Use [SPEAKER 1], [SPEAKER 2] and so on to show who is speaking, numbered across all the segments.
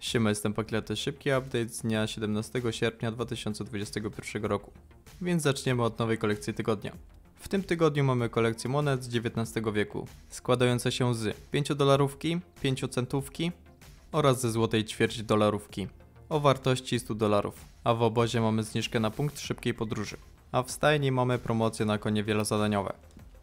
[SPEAKER 1] Siema, jestem Pakler, to szybki update z dnia 17 sierpnia 2021 roku. Więc zaczniemy od nowej kolekcji tygodnia. W tym tygodniu mamy kolekcję monet z XIX wieku, składające się z 5-dolarówki, 5-centówki oraz ze złotej ćwierć dolarówki o wartości $100, a w obozie mamy zniżkę na punkt szybkiej podróży, a w stajni mamy promocję na konie wielozadaniowe.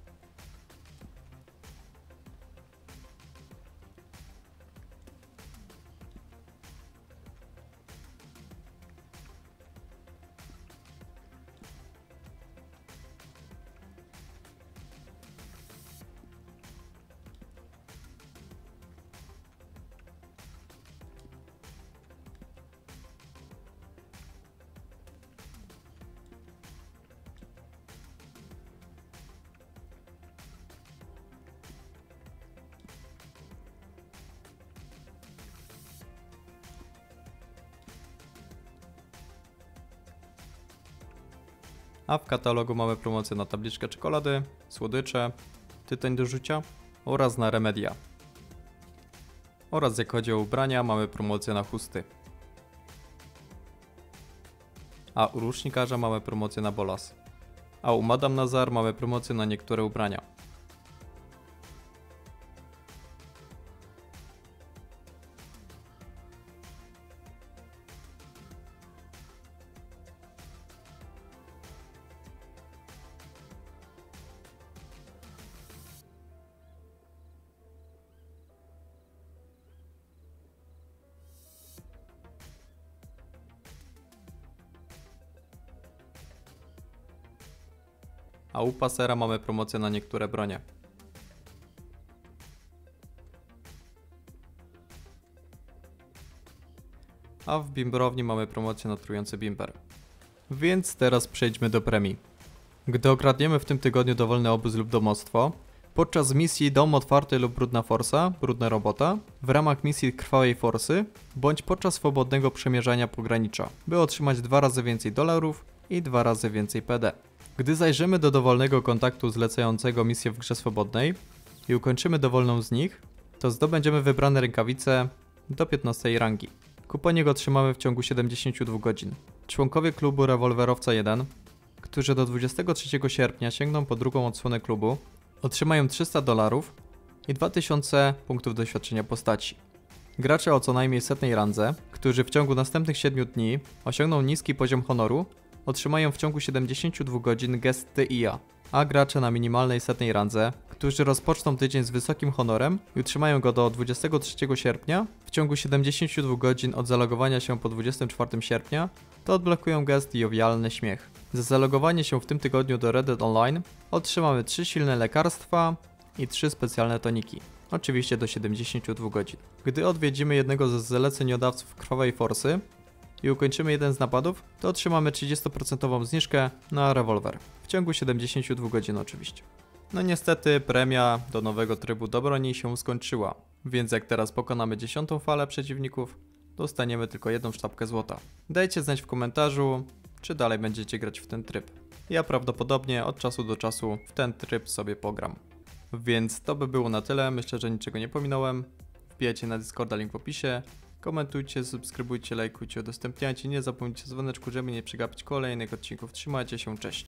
[SPEAKER 1] A w katalogu mamy promocję na tabliczkę czekolady, słodycze, tytoń do rzucia oraz na remedia. Oraz jak chodzi o ubrania, mamy promocję na chusty. A u rusznikarza mamy promocję na bolas. A u Madame Nazar mamy promocję na niektóre ubrania. A u Passera mamy promocję na niektóre bronie. A w bimbrowni mamy promocję na trujący bimber. Więc teraz przejdźmy do premii. Gdy okradniemy w tym tygodniu dowolny obóz lub domostwo, podczas misji Dom Otwarty lub Brudna Forsa, Brudna Robota, w ramach misji Krwawej Forsy, bądź podczas swobodnego przemierzania pogranicza, by otrzymać 2 razy więcej dolarów i 2 razy więcej PD. Gdy zajrzymy do dowolnego kontaktu zlecającego misję w grze swobodnej i ukończymy dowolną z nich, to zdobędziemy wybrane rękawice do 15 rangi. Kuponik otrzymamy w ciągu 72 godzin. Członkowie klubu Rewolwerowca 1, którzy do 23 sierpnia sięgną po drugą odsłonę klubu, otrzymają $300 i 2000 punktów doświadczenia postaci. Gracze o co najmniej 100 randze, którzy w ciągu następnych 7 dni osiągną niski poziom honoru, otrzymają w ciągu 72 godzin gest TIA, a gracze na minimalnej 100 randze, którzy rozpoczną tydzień z wysokim honorem i utrzymają go do 23 sierpnia, w ciągu 72 godzin od zalogowania się po 24 sierpnia, to odblokują gest Jowialny Śmiech. Za zalogowanie się w tym tygodniu do Red Dead Online otrzymamy 3 silne lekarstwa i 3 specjalne toniki. Oczywiście do 72 godzin. Gdy odwiedzimy jednego ze zleceniodawców Krwawej Forsy i ukończymy jeden z napadów, to otrzymamy 30% zniżkę na rewolwer. W ciągu 72 godzin oczywiście. No niestety premia do nowego trybu do broni się skończyła, więc jak teraz pokonamy 10. falę przeciwników, dostaniemy tylko 1 sztabkę złota. Dajcie znać w komentarzu, czy dalej będziecie grać w ten tryb. Ja prawdopodobnie od czasu do czasu w ten tryb sobie pogram. Więc to by było na tyle, myślę, że niczego nie pominąłem. Wbijajcie na Discorda, link w opisie. Komentujcie, subskrybujcie, lajkujcie, udostępniajcie. Nie zapomnijcie dzwoneczku, żeby nie przegapić kolejnych odcinków. Trzymajcie się, cześć.